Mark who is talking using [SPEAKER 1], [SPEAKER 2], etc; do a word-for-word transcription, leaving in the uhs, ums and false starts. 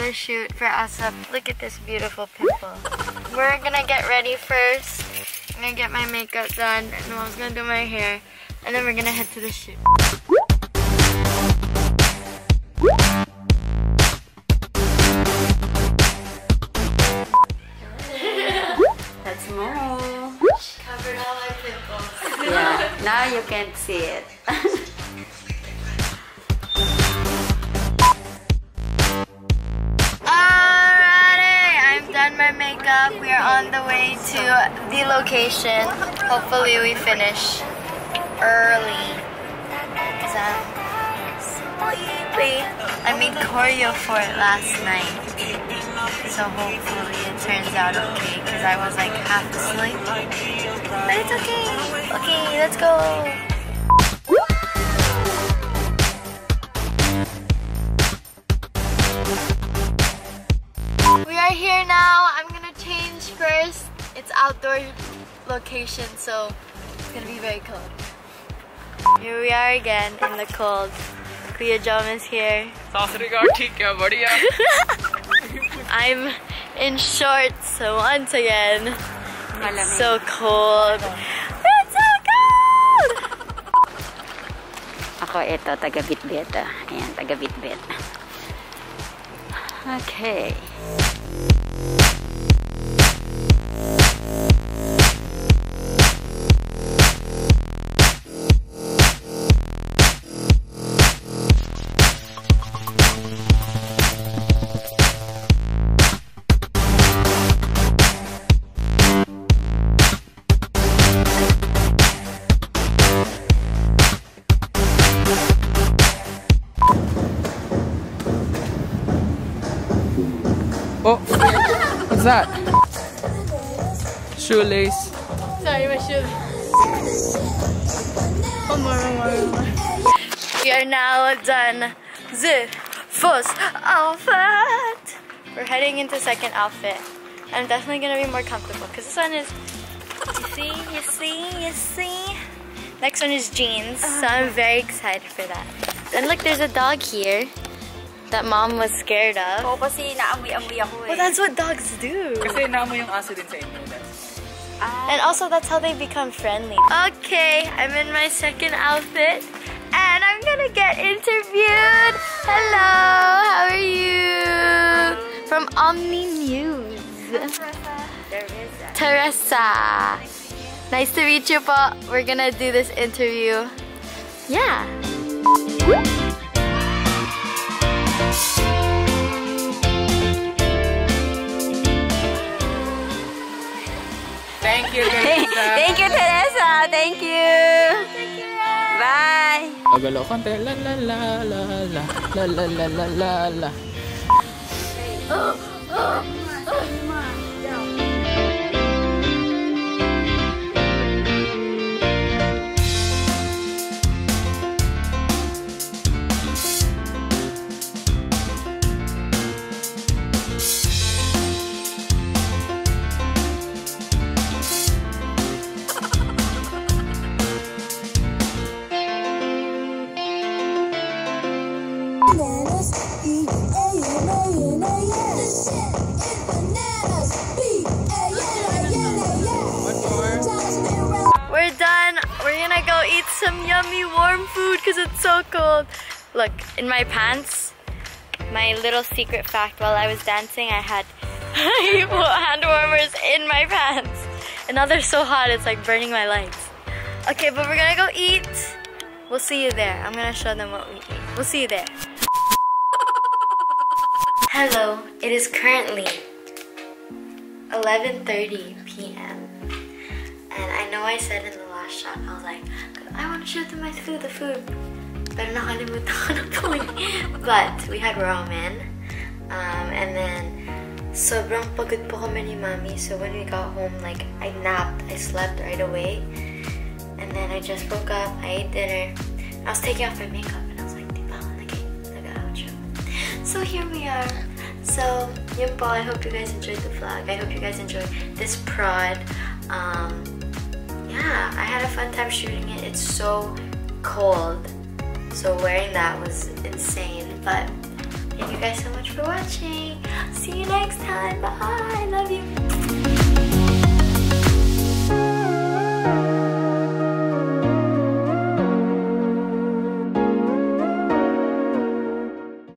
[SPEAKER 1] photo shoot for Asap. Look at this beautiful pimple. We're gonna get ready first. I'm gonna get my makeup done, and Mom's gonna do my hair, and then we're gonna head to the shoot.
[SPEAKER 2] That's more.
[SPEAKER 1] Covered all my pimples.
[SPEAKER 2] Yeah, now you can't see it.
[SPEAKER 1] My makeup. We are on the way to the location. Hopefully we finish early because I'm sleepy. I made choreo for it last night, so hopefully it turns out okay because I was like half asleep, but it's okay. Okay, let's go. We are here now. I'm gonna change first. It's outdoor location, so it's gonna be very cold. Here we are again in the cold. Kuya Jom is here. I'm in shorts once again. It's so cold. It's so cold!
[SPEAKER 2] Ako ito, taga-bit-bit. Ayan, taga-bit-bit. Okay.
[SPEAKER 3] Oh, what's that? Shoelace.
[SPEAKER 1] Sorry, my shoe. One more, one more, one more. We are now done the first outfit. We're heading into second outfit. I'm definitely gonna be more comfortable because this one is, you see, you see, you see. Next one is jeans, so I'm very excited for that. And look, there's a dog here that Mom was scared of.
[SPEAKER 2] Oh, kasi naamoy-amoy ako eh.
[SPEAKER 1] Well, that's what dogs do.
[SPEAKER 3] Kasi naamoy yung aso din sa inyo.
[SPEAKER 1] And also, that's how they become friendly. Okay, I'm in my second outfit, and I'm gonna get interviewed. Hello, how are you? From Omni News. Teresa. Teresa. Nice to meet you po. We're gonna do this interview. Yeah.
[SPEAKER 3] Thank you, Teresa.
[SPEAKER 2] Thank you, Teresa. Thank you. Bye.
[SPEAKER 3] Gagalaw konti. La la la la la la la la la la la.
[SPEAKER 1] Oh, oh, oh. We're done. We're gonna go eat some yummy warm food because it's so cold. Look, in my pants, my little secret fact, while I was dancing, I had hand warmers in my pants. And now they're so hot, it's like burning my legs. Okay, but we're gonna go eat. We'll see you there. I'm gonna show them what we eat. We'll see you there. Hello, it is currently eleven thirty p m And I know I said in the last shot, I was like, I want to show them my food, the food. Pero nakalimutan ko na po eh. But we had ramen. Um, and then, sobrang pagod po kami ni Mommy. So when we got home, like, I napped. I slept right away. And then I just woke up, I ate dinner. I was taking off my makeup and I was like, di ba ako nag-outro. So here we are. So, yun po, I hope you guys enjoyed the vlog. I hope you guys enjoyed this prod. Um, yeah, I had a fun time shooting it. It's so cold. So wearing that was insane. But thank you guys so much for watching. next time. Bye. Love you.